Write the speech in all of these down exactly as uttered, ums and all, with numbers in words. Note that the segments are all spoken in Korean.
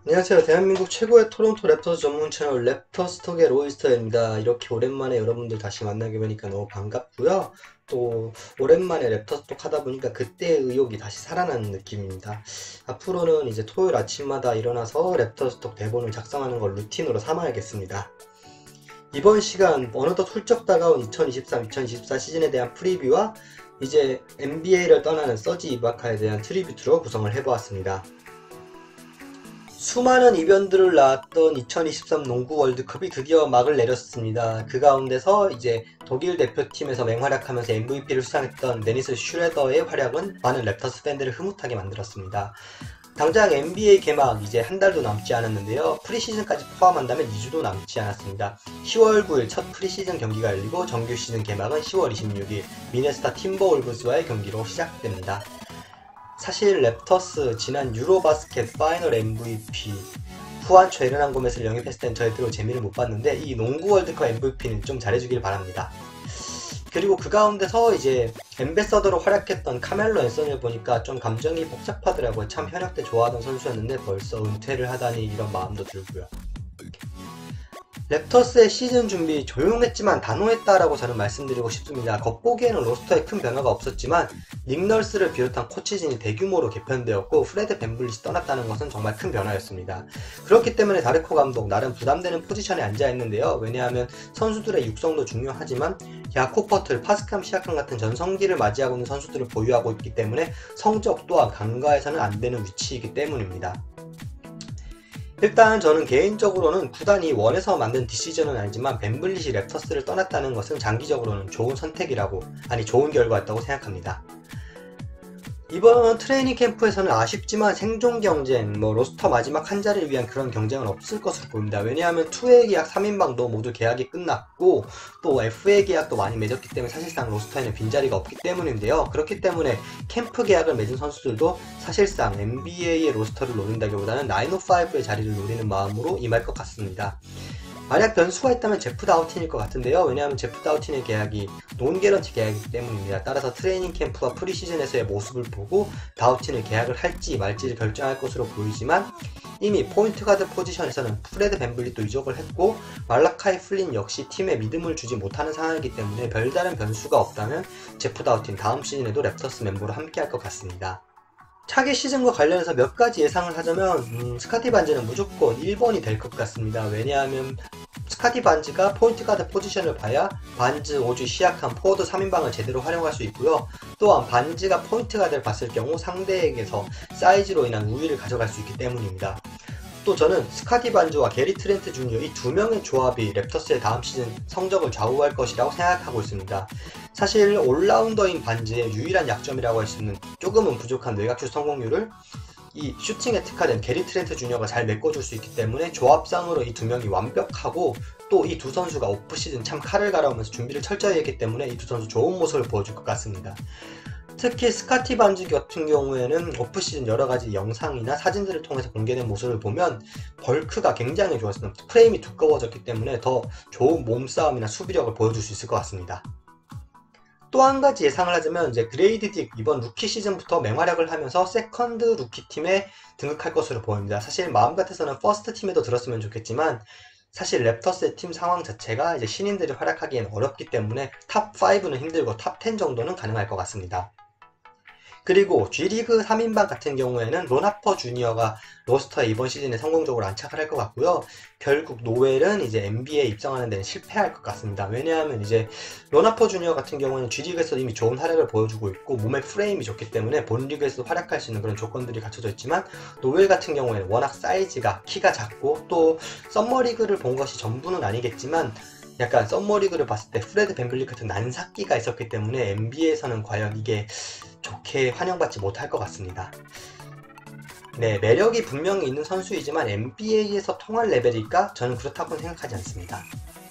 안녕하세요. 대한민국 최고의 토론토 랩터스 전문 채널 랩터스톡의 로이스터입니다. 이렇게 오랜만에 여러분들 다시 만나게 되니까 너무 반갑고요. 또 오랜만에 랩터스톡 하다 보니까 그때의 의욕이 다시 살아나는 느낌입니다. 앞으로는 이제 토요일 아침마다 일어나서 랩터스톡 대본을 작성하는 걸 루틴으로 삼아야겠습니다. 이번 시간 어느덧 훌쩍 다가온 이천이십삼 이천이십사 시즌에 대한 프리뷰와 이제 엔비에이를 떠나는 서지 이바카에 대한 트리뷰트로 구성을 해보았습니다. 수많은 이변들을 낳았던 이천이십삼 농구 월드컵이 드디어 막을 내렸습니다. 그 가운데서 이제 독일 대표팀에서 맹활약하면서 엠브이피를 수상했던 데니스 슈레더의 활약은 많은 랩터스 팬들을 흐뭇하게 만들었습니다. 당장 엔비에이 개막 이제 한 달도 남지 않았는데요. 프리시즌까지 포함한다면 이 주도 남지 않았습니다. 시월 구일 첫 프리시즌 경기가 열리고 정규 시즌 개막은 시월 이십육일 미네소타 팀버울브스와의 경기로 시작됩니다. 사실 랩터스 지난 유로바스켓 파이널 엠브이피 후안초 에르난 고메스를 영입했을 땐 저희들로 재미를 못 봤는데 이 농구 월드컵 엠브이피는 좀 잘해주길 바랍니다. 그리고 그 가운데서 이제 엠베서더로 활약했던 카멜로 앤서니를 보니까 좀 감정이 복잡하더라고요. 참 현역 때 좋아하던 선수였는데 벌써 은퇴를 하다니 이런 마음도 들고요. 랩터스의 시즌 준비 조용했지만 단호했다라고 저는 말씀드리고 싶습니다. 겉보기에는 로스터에 큰 변화가 없었지만 닉 널스를 비롯한 코치진이 대규모로 개편되었고 프레드 밴블릿이 떠났다는 것은 정말 큰 변화였습니다. 그렇기 때문에 다르코 감독 나름 부담되는 포지션에 앉아있는데요. 왜냐하면 선수들의 육성도 중요하지만 야코 퍼틀, 파스캄 시아캄 같은 전성기를 맞이하고 있는 선수들을 보유하고 있기 때문에 성적 또한 간과해서는 안되는 위치이기 때문입니다. 일단 저는 개인적으로는 구단이 원해서 만든 디시전은 아니지만 밴블릿이 랩터스를 떠났다는 것은 장기적으로는 좋은 선택이라고, 아니 좋은 결과였다고 생각합니다. 이번 트레이닝 캠프에서는 아쉽지만 생존 경쟁, 뭐 로스터 마지막 한 자리를 위한 그런 경쟁은 없을 것으로 보입니다. 왜냐하면 투웨이 계약 삼 인방도 모두 계약이 끝났고 또 에프에이 계약도 많이 맺었기 때문에 사실상 로스터에는 빈자리가 없기 때문인데요. 그렇기 때문에 캠프 계약을 맺은 선수들도 사실상 엔비에이의 로스터를 노린다기보다는 나인오파이브의 자리를 노리는 마음으로 임할 것 같습니다. 만약 변수가 있다면 제프 다우틴일 것 같은데요. 왜냐하면 제프 다우틴의 계약이 논 개런티 계약이기 때문입니다. 따라서 트레이닝 캠프와 프리시즌에서의 모습을 보고 다우틴을 계약을 할지 말지를 결정할 것으로 보이지만 이미 포인트 가드 포지션에서는 프레드 밴블릿도 이적을 했고 말라카이 플린 역시 팀에 믿음을 주지 못하는 상황이기 때문에 별다른 변수가 없다면 제프 다우틴 다음 시즌에도 랩터스 멤버로 함께할 것 같습니다. 차기 시즌과 관련해서 몇 가지 예상을 하자면 음, 스카티 반즈는 무조건 일 번이 될 것 같습니다. 왜냐하면 스카티 반즈가 포인트 가드 포지션을 봐야 반즈, 오주, 시약한 포워드 삼 인방을 제대로 활용할 수 있고요. 또한 반즈가 포인트 가드를 봤을 경우 상대에게서 사이즈로 인한 우위를 가져갈 수 있기 때문입니다. 또 저는 스카티 반즈와 게리 트렌트 주니어 이 두 명의 조합이 랩터스의 다음 시즌 성적을 좌우할 것이라고 생각하고 있습니다. 사실 올라운더인 반즈의 유일한 약점이라고 할 수 있는 조금은 부족한 외곽슛 성공률을 이 슈팅에 특화된 게리 트렌트 주니어가 잘 메꿔줄 수 있기 때문에 조합상으로 이 두 명이 완벽하고 또 이 두 선수가 오프시즌 참 칼을 갈아오면서 준비를 철저히 했기 때문에 이 두 선수 좋은 모습을 보여줄 것 같습니다. 특히 스카티 반즈 같은 경우에는 오프시즌 여러가지 영상이나 사진들을 통해서 공개된 모습을 보면 벌크가 굉장히 좋았습니다. 프레임이 두꺼워졌기 때문에 더 좋은 몸싸움이나 수비력을 보여줄 수 있을 것 같습니다. 또 한 가지 예상을 하자면 이제 그레이드 딕 이번 루키 시즌부터 맹활약을 하면서 세컨드 루키 팀에 등극할 것으로 보입니다. 사실 마음 같아서는 퍼스트 팀에도 들었으면 좋겠지만 사실 랩터스의 팀 상황 자체가 이제 신인들이 활약하기엔 어렵기 때문에 탑 파이브는 힘들고 탑 텐 정도는 가능할 것 같습니다. 그리고 G리그 삼 인방 같은 경우에는 론 하퍼 주니어가 로스터에 이번 시즌에 성공적으로 안착을 할 것 같고요. 결국 노웰은 이제 엔비에이에 입성하는 데는 실패할 것 같습니다. 왜냐하면 이제 론 하퍼 주니어 같은 경우에는 G리그에서 이미 좋은 활약을 보여주고 있고 몸의 프레임이 좋기 때문에 본리그에서도 활약할 수 있는 그런 조건들이 갖춰져 있지만 노웰 같은 경우에는 워낙 사이즈가 키가 작고 또 썸머리그를 본 것이 전부는 아니겠지만 약간 썸머리그를 봤을 때 프레드 밴블릿 같은 난사끼가 있었기 때문에 엔비에이에서는 과연 이게 좋게 환영받지 못할 것 같습니다. 네, 매력이 분명히 있는 선수이지만 엔비에이에서 통할 레벨일까? 저는 그렇다고는 생각하지 않습니다.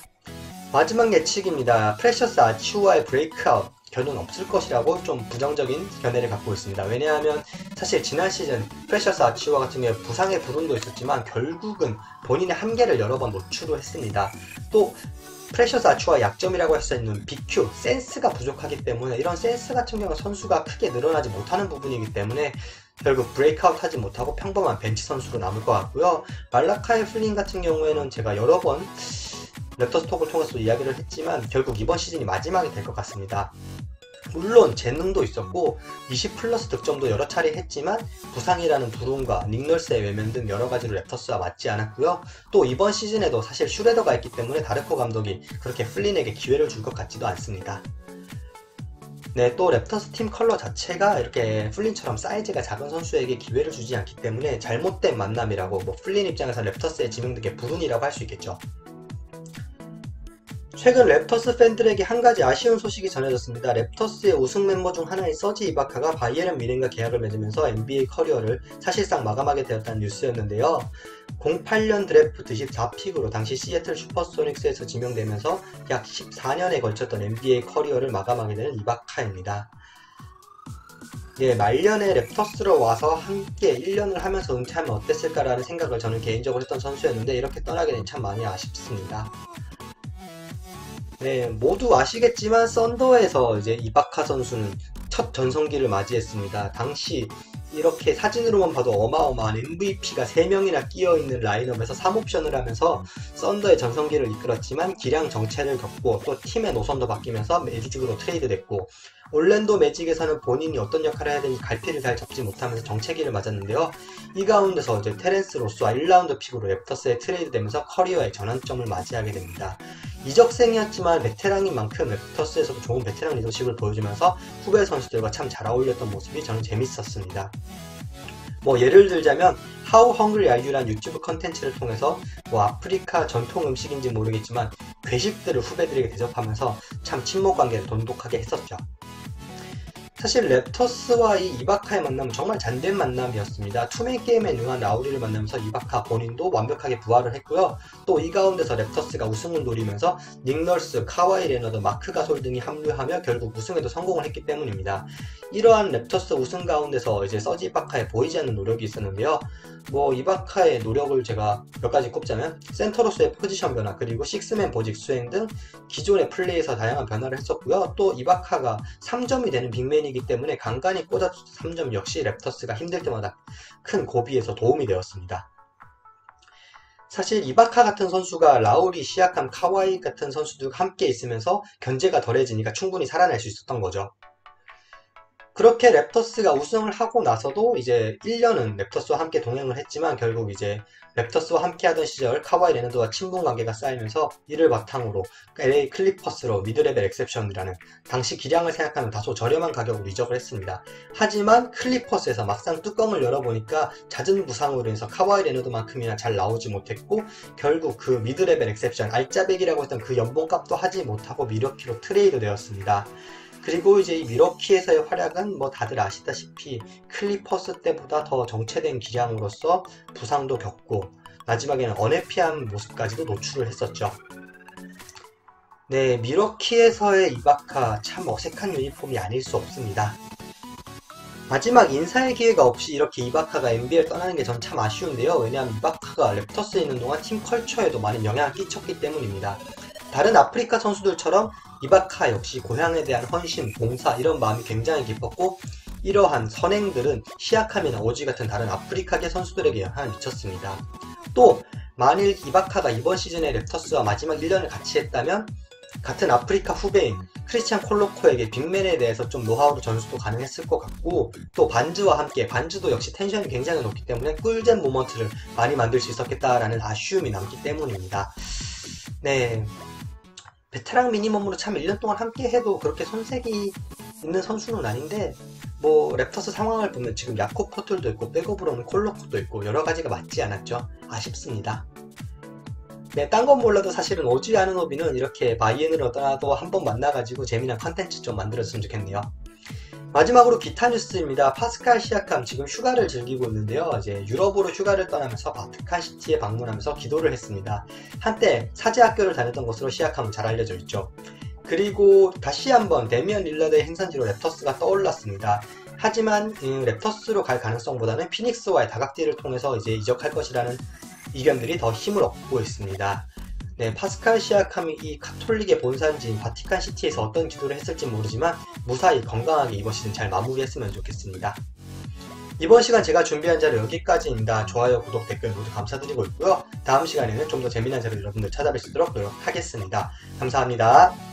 마지막 예측입니다. 프레셔스 아치우와의 브레이크아웃 견해는 없을 것이라고 좀 부정적인 견해를 갖고 있습니다. 왜냐하면 사실 지난 시즌 프레셔스 아치우와 같은 경우에 부상의 불운도 있었지만 결국은 본인의 한계를 여러 번 노출을 했습니다. 또 프레셔스 아치와 약점이라고 할 수 있는 비큐, 센스가 부족하기 때문에 이런 센스 같은 경우 선수가 크게 늘어나지 못하는 부분이기 때문에 결국 브레이크아웃 하지 못하고 평범한 벤치 선수로 남을 것 같고요. 말라카이 플린 같은 경우에는 제가 여러 번 랩터스 톡을 통해서 이야기를 했지만 결국 이번 시즌이 마지막이 될 것 같습니다. 물론 재능도 있었고 이십 플러스 득점도 여러 차례 했지만 부상이라는 불운과 닉널스의 외면 등 여러 가지로 랩터스와 맞지 않았고요. 또 이번 시즌에도 사실 슈레더가 있기 때문에 다르코 감독이 그렇게 플린에게 기회를 줄 것 같지도 않습니다. 네, 또 랩터스 팀 컬러 자체가 이렇게 플린처럼 사이즈가 작은 선수에게 기회를 주지 않기 때문에 잘못된 만남이라고, 뭐 플린 입장에서 랩터스의 지명되게 불운이라고 할 수 있겠죠. 최근 랩터스 팬들에게 한 가지 아쉬운 소식이 전해졌습니다. 랩터스의 우승 멤버 중 하나인 서지 이바카가 바이에른 뮌헨과 계약을 맺으면서 엔비에이 커리어를 사실상 마감하게 되었다는 뉴스였는데요. 공팔 년 드래프트 이십사 픽으로 당시 시애틀 슈퍼소닉스에서 지명되면서 약 십사 년에 걸쳤던 엔비에이 커리어를 마감하게 되는 이바카입니다. 예, 말년에 랩터스로 와서 함께 일 년을 하면서 은퇴하면 어땠을까라는 생각을 저는 개인적으로 했던 선수였는데 이렇게 떠나게 되니 참 많이 아쉽습니다. 네, 모두 아시겠지만 썬더에서 이제 이바카 선수는 첫 전성기를 맞이했습니다. 당시 이렇게 사진으로만 봐도 어마어마한 엠브이피가 세 명이나 끼어있는 라인업에서 삼 옵션을 하면서 썬더의 전성기를 이끌었지만 기량 정체를 겪고 또 팀의 노선도 바뀌면서 매직으로 트레이드 됐고, 올랜도 매직에서는 본인이 어떤 역할을 해야 되는지 갈피를 잘 잡지 못하면서 정체기를 맞았는데요. 이 가운데서 이제 테렌스 로스와 일 라운드 픽으로 랩터스에 트레이드 되면서 커리어의 전환점을 맞이하게 됩니다. 이적생이었지만 베테랑인 만큼 랩터스에서도 좋은 베테랑 리더십을 보여주면서 후배 선수들과 참 잘 어울렸던 모습이 저는 재밌었습니다. 뭐 예를 들자면 How Hungry Are You란 유튜브 컨텐츠를 통해서 뭐 아프리카 전통 음식인지 모르겠지만 괴식들을 후배들에게 대접하면서 참 친목 관계를 돈독하게 했었죠. 사실 랩터스와 이 이바카의 만남은 정말 잔된 만남이었습니다. 투맨 게임에 능한 라우리를 만나면서 이바카 본인도 완벽하게 부활을 했고요. 또 이 가운데서 랩터스가 우승을 노리면서 닉널스, 카와이 레너드, 마크 가솔 등이 합류하며 결국 우승에도 성공을 했기 때문입니다. 이러한 랩터스 우승 가운데서 이제 서지 이바카의 보이지 않는 노력이 있었는데요. 뭐 이바카의 노력을 제가 몇 가지 꼽자면 센터로서의 포지션 변화, 그리고 식스맨 보직 수행 등 기존의 플레이에서 다양한 변화를 했었고요. 또 이바카가 삼 점이 되는 빅맨이기 때문에 간간히 꽂아준 삼 점 역시 랩터스가 힘들 때마다 큰 고비에서 도움이 되었습니다. 사실 이바카 같은 선수가 라우리, 시아캄, 카와이 같은 선수들과 함께 있으면서 견제가 덜해지니까 충분히 살아날 수 있었던 거죠. 그렇게 랩터스가 우승을 하고 나서도 이제 일 년은 랩터스와 함께 동행을 했지만 결국 이제 랩터스와 함께 하던 시절 카와이 레너드와 친분 관계가 쌓이면서 이를 바탕으로 엘에이 클리퍼스로 미드레벨 엑셉션이라는 당시 기량을 생각하면 다소 저렴한 가격으로 이적을 했습니다. 하지만 클리퍼스에서 막상 뚜껑을 열어보니까 잦은 부상으로 인해서 카와이 레너드만큼이나 잘 나오지 못했고 결국 그 미드레벨 엑셉션 알짜배기라고 했던 그 연봉값도 하지 못하고 미러키로 트레이드 되었습니다. 그리고 이제 이 미러키에서의 활약은 뭐 다들 아시다시피 클리퍼스 때보다 더 정체된 기량으로서 부상도 겪고 마지막에는 어네피한 모습까지도 노출을 했었죠. 네, 미러키에서의 이바카 참 어색한 유니폼이 아닐 수 없습니다. 마지막 인사의 기회가 없이 이렇게 이바카가 엔비에이를 떠나는 게 전 참 아쉬운데요. 왜냐하면 이바카가 랩터스에 있는 동안 팀 컬처에도 많은 영향을 끼쳤기 때문입니다. 다른 아프리카 선수들처럼 이바카 역시 고향에 대한 헌신, 봉사 이런 마음이 굉장히 깊었고 이러한 선행들은 시아캄이나 오지 같은 다른 아프리카계 선수들에게 영향을 미쳤습니다. 또 만일 이바카가 이번 시즌에 랩터스와 마지막 일 년을 같이 했다면 같은 아프리카 후배인 크리스찬 콜로코에게 빅맨에 대해서 좀 노하우로 전수도 가능했을 것 같고 또 반즈와 함께 반즈도 역시 텐션이 굉장히 높기 때문에 꿀잼 모먼트를 많이 만들 수 있었겠다라는 아쉬움이 남기 때문입니다. 네, 베테랑 미니멈으로 참 일 년 동안 함께 해도 그렇게 손색이 있는 선수는 아닌데 뭐 랩터스 상황을 보면 지금 야코 포틀도 있고 백업으로는 콜로코도 있고 여러가지가 맞지 않았죠. 아쉽습니다. 네, 딴 건 몰라도 사실은 오지 아누노비는 이렇게 바이엔으로 떠나도 한번 만나가지고 재미난 컨텐츠 좀 만들었으면 좋겠네요. 마지막으로 기타 뉴스입니다. 파스칼 시아캄 지금 휴가를 즐기고 있는데요. 이제 유럽으로 휴가를 떠나면서 바티칸 시티에 방문하면서 기도를 했습니다. 한때 사제학교를 다녔던 것으로 시아캄은 잘 알려져 있죠. 그리고 다시 한번 데미안 릴러드의 행선지로 랩터스가 떠올랐습니다. 하지만 음, 랩터스로 갈 가능성보다는 피닉스와의 다각딜을 통해서 이제 이적할 것이라는 의견들이 더 힘을 얻고 있습니다. 네, 파스칼 시아캄이 이 카톨릭의 본산지인 바티칸 시티에서 어떤 기도를 했을지 모르지만 무사히 건강하게 이번 시즌 잘 마무리했으면 좋겠습니다. 이번 시간 제가 준비한 자료 여기까지입니다. 좋아요, 구독, 댓글 모두 감사드리고 있고요. 다음 시간에는 좀 더 재미난 자료 여러분들 찾아뵐 수 있도록 노력하겠습니다. 감사합니다.